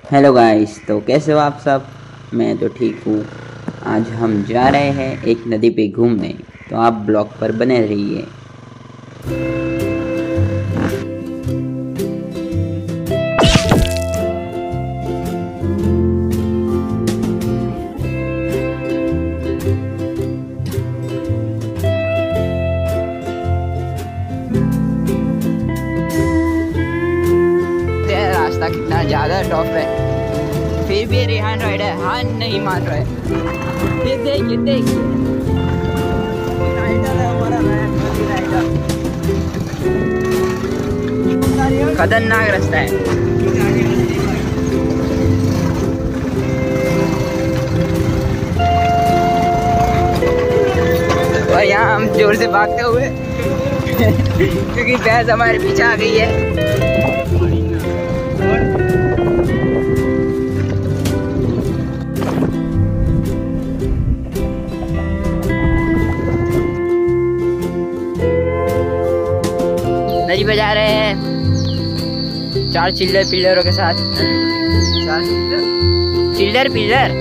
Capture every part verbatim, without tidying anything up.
Hello guys, तो कैसे हो आप सब। मैं तो ठीक हूँ। आज हम जा रहे हैं एक नदी पे घूमने, तो आप ब्लॉग पर बने रहिए। तेरा रास्ता कितना ज्यादा टॉप है, फिर भी रेहान राइडर हार नहीं मान रहा है। ये देख ये देख राइडर है हमारा राइडर। खतरनाक रास्ता है। और यहाँ हम जोर से भागते हुए क्योंकि भैंस हमारे पीछे आ गई है। नदी पे जा रहे हैं चार चिल्लर पिल्लरों के साथ। चार चिल्लर पिल्लर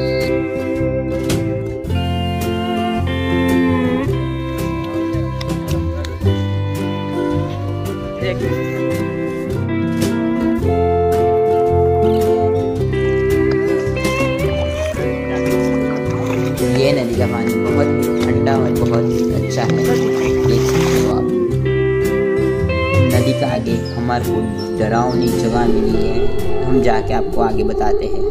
ये नदी का पानी बहुत ठंडा और बहुत अच्छा है, देख सकते हो आप। नदी का आगे हमारे को डरावनी जगह मिली है, हम जाके आपको आगे बताते हैं।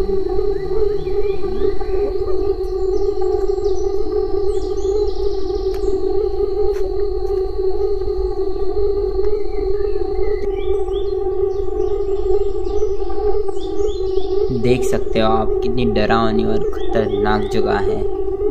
देख सकते हो आप कितनी डरावनी और खतरनाक जगह है।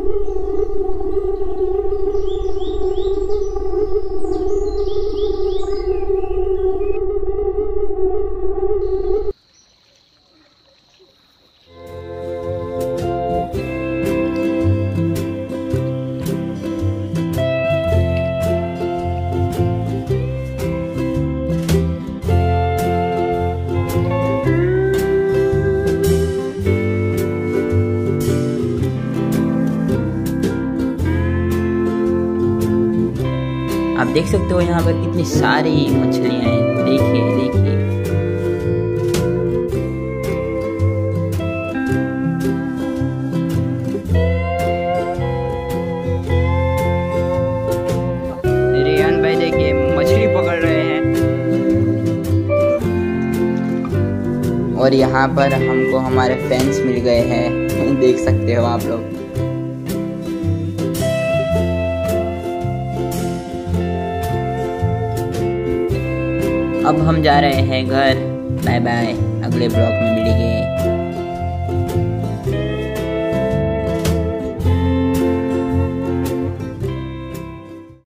आप देख सकते हो यहाँ पर कितनी सारी मछलियाँ हैं, देखिए देखिए। रेहान भाई देखिए मछली पकड़ रहे हैं। और यहाँ पर हमको हमारे फैंस मिल गए हैं, देख सकते हो आप लोग। अब हम जा रहे हैं घर। बाय बाय, अगले ब्लॉग में मिलेंगे।